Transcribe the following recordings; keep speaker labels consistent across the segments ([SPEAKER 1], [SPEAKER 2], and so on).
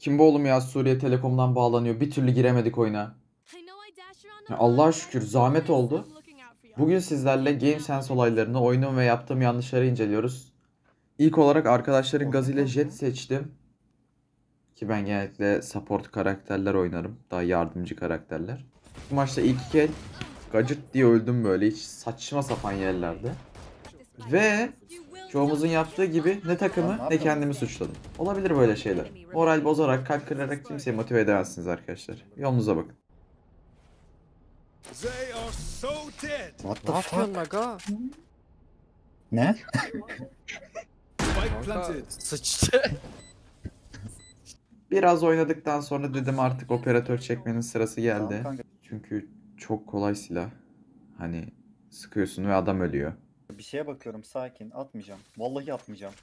[SPEAKER 1] Kim bu oğlum ya, Suriye Telekom'dan bağlanıyor. Bir türlü giremedik oyuna. Ya Allah'a şükür zahmet oldu. Bugün sizlerle GameSense olaylarını, oyunum ve yaptığım yanlışları inceliyoruz. İlk olarak arkadaşların gazıyla Jet seçtim. Ki ben genellikle support karakterler oynarım. Daha yardımcı karakterler. Bu maçta ilk iki el gacırt diye öldüm böyle hiç saçma sapan yerlerde. Ve çoğumuzun yaptığı gibi ne takımı ne kendimi suçladım. Olabilir böyle şeyler. Moral bozarak, kalp kırarak kimseyi motive edemezsiniz arkadaşlar. Yolunuza bakın.
[SPEAKER 2] What the
[SPEAKER 3] Ne yapıyorsun
[SPEAKER 2] fuck?
[SPEAKER 3] aga?
[SPEAKER 2] Ne?
[SPEAKER 3] Kanka sıçtı.
[SPEAKER 1] Biraz oynadıktan sonra dedim artık operatör çekmenin sırası
[SPEAKER 2] Tamam
[SPEAKER 1] geldi.
[SPEAKER 2] kanka.
[SPEAKER 1] Çünkü çok kolay silah. Hani sıkıyorsun ve adam ölüyor.
[SPEAKER 2] Bir şeye bakıyorum, sakin. Atmayacağım. Vallahi atmayacağım.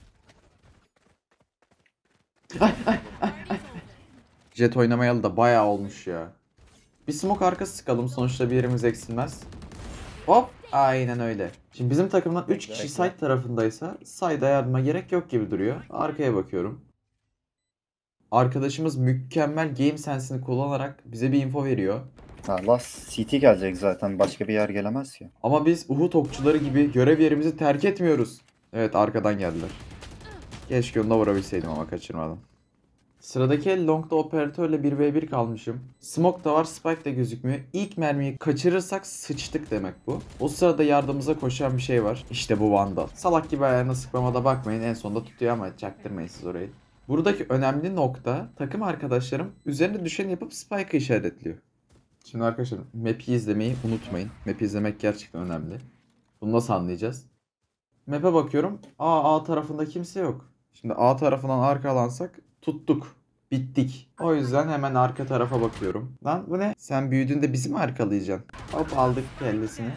[SPEAKER 1] Jet oynamayalı da bayağı olmuş ya. Bir smoke arkası sıkalım, sonuçta bir yerimiz eksilmez. Hop, aynen öyle. Şimdi bizim takımdan 3 kişi side tarafındaysa side'a yardıma gerek yok gibi duruyor. Arkaya bakıyorum. Arkadaşımız mükemmel game sense'ini kullanarak bize bir info veriyor.
[SPEAKER 2] Ha, last CT gelecek zaten. Başka bir yer gelemez ki.
[SPEAKER 1] Ama biz Uhud okçuları gibi görev yerimizi terk etmiyoruz. Evet, arkadan geldiler. Keşke onu da vurabilseydim ama kaçırmadım. Sıradaki el long'da operatörle 1v1 kalmışım. Smoke da var, spike de gözükmüyor. İlk mermiyi kaçırırsak sıçtık demek bu. O sırada yardımımıza koşan bir şey var. İşte bu Vandal. Salak gibi ayağına sıkmamada bakmayın, en sonunda tutuyor ama çaktırmayın siz orayı. Buradaki önemli nokta, takım arkadaşlarım üzerine düşeni yapıp spike'ı işaretliyor. Şimdi arkadaşlar map'i izlemeyi unutmayın. Map'i izlemek gerçekten önemli. Bunu nasıl anlayacağız? Map'e bakıyorum. A tarafında kimse yok. Şimdi A tarafından arkalansak tuttuk. Bittik. O yüzden hemen arka tarafa bakıyorum. Lan bu ne? Sen büyüdüğünde bizi mi arkalayacaksın? Hop, aldık kellesini.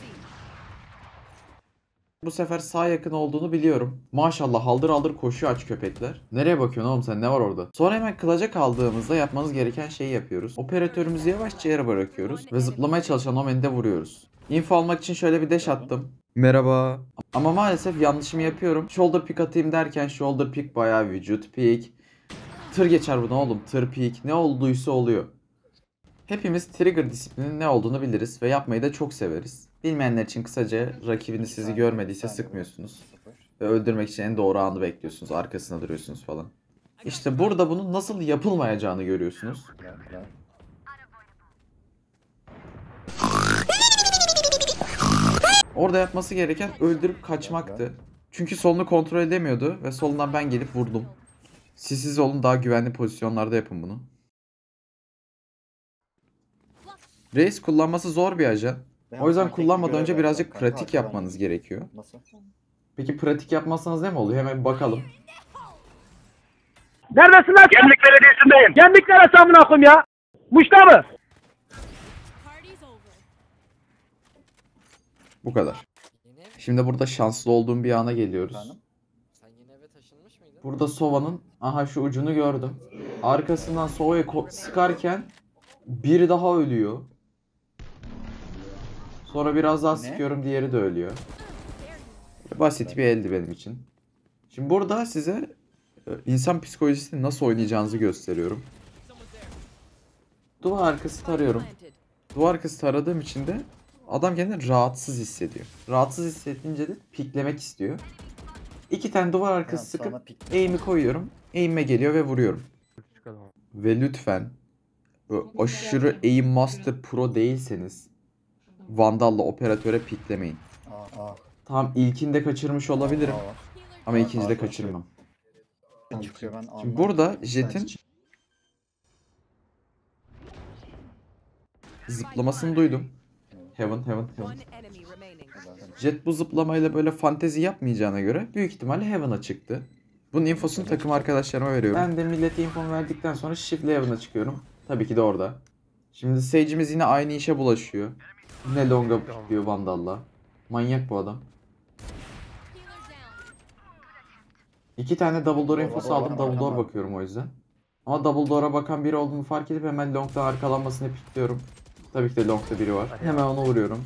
[SPEAKER 1] Bu sefer sağ yakın olduğunu biliyorum. Maşallah haldır haldır koşuyor aç köpekler. Nereye bakıyorsun oğlum sen, ne var orada? Sonra hemen kılaca kaldığımızda yapmanız gereken şeyi yapıyoruz. Operatörümüzü yavaşça yere bırakıyoruz ve zıplamaya çalışan Omen'i de vuruyoruz. Info almak için şöyle bir dash attım. Merhaba. Ama maalesef yanlışımı yapıyorum. Shoulder pick atayım derken shoulder pick bayağı vücut pick. Tır geçer buna oğlum, tır pick. Ne olduysa oluyor. Hepimiz trigger disiplinin ne olduğunu biliriz ve yapmayı da çok severiz. Bilmeyenler için kısaca, rakibiniz sizi görmediyse sıkmıyorsunuz. Ve öldürmek için en doğru anı bekliyorsunuz. Arkasına duruyorsunuz falan. İşte burada bunun nasıl yapılmayacağını görüyorsunuz.
[SPEAKER 2] Gel.
[SPEAKER 1] Orada yapması gereken öldürüp kaçmaktı. Çünkü solunu kontrol edemiyordu ve solundan ben gelip vurdum. Siz olun, daha güvenli pozisyonlarda yapın bunu. Reis kullanması zor bir ajan. O yüzden kullanmadan önce birazcık pratik yapmanız gerekiyor.
[SPEAKER 2] Nasıl?
[SPEAKER 1] Peki pratik yapmazsanız ne mi oluyor? Hemen bir bakalım.
[SPEAKER 4] Neredesin lan? Gemlik Belediyesi'ndeyim. Gemlik neresi amına koyayım ya? Muş'ta mı?
[SPEAKER 1] Bu kadar.
[SPEAKER 3] Yeni ev.
[SPEAKER 1] Şimdi burada şanslı olduğum bir ana geliyoruz.
[SPEAKER 2] Efendim?
[SPEAKER 3] Sen yeni eve taşınmış mıydın?
[SPEAKER 1] Burada Sova'nın şu ucunu gördüm. Arkasından Sova'yı sıkarken biri daha ölüyor. Sonra biraz daha
[SPEAKER 2] Ne?
[SPEAKER 1] sıkıyorum, diğeri de ölüyor. Basit bir eldi benim için. Şimdi burada size insan psikolojisini nasıl oynayacağınızı gösteriyorum. Duvar arkası tarıyorum. Duvar arkası taradığım için de adam kendini rahatsız hissediyor. Rahatsız hissedince de piklemek istiyor. 2 tane duvar arkası sıkıp aim'i koyuyorum. Aim'e geliyor ve vuruyorum. Ve lütfen bu aşırı aim master pro değilseniz Vandal'la operatöre piklemeyin.
[SPEAKER 2] Aa.
[SPEAKER 1] Tamam, ilkinde kaçırmış olabilirim
[SPEAKER 2] Aa var.
[SPEAKER 1] ama ikincide kaçırmam.
[SPEAKER 2] Çıkıyor, ben
[SPEAKER 1] Şimdi
[SPEAKER 2] anlamadım.
[SPEAKER 1] burada Jet'in zıplamasını duydum. Heaven. Jet bu zıplamayla böyle fantezi yapmayacağına göre büyük ihtimalle Heaven'a çıktı. Bunun infosunu takım arkadaşlarıma veriyorum. Ben de millete infomu verdikten sonra Shift'le Heaven'a çıkıyorum. Tabii ki de orada. Şimdi Sage'imiz yine aynı işe bulaşıyor. Yine Long'a diyor Vandal'la. Manyak bu adam. 2 tane double door infosu aldım. Double door bakıyorum o yüzden. Ama double door'a bakan biri olduğunu fark edip hemen Long'dan arkalanmasını pikliyorum. Tabii ki de Long'da biri var. Hemen onu vuruyorum.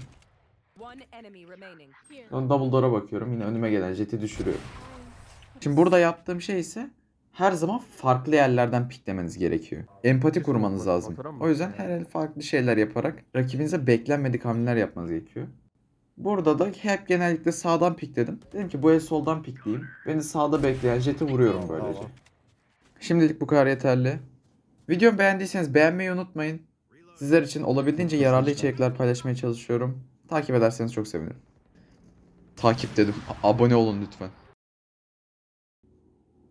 [SPEAKER 1] Sonra double door'a bakıyorum. Yine önüme gelen Jet'i düşürüyorum. Şimdi burada yaptığım şey ise her zaman farklı yerlerden piklemeniz gerekiyor. Empati kurmanız lazım. O yüzden her el farklı şeyler yaparak rakibinize beklenmedik hamleler yapmanız gerekiyor. Burada da hep genellikle sağdan pikledim. Dedim ki bu el soldan pikleyeyim. Beni sağda bekleyen jeti vuruyorum böylece. Şimdilik bu kadar yeterli. Videomu beğendiyseniz beğenmeyi unutmayın. Sizler için olabildiğince yararlı içerikler paylaşmaya çalışıyorum. Takip ederseniz çok sevinirim. Takip dedim. Abone olun lütfen.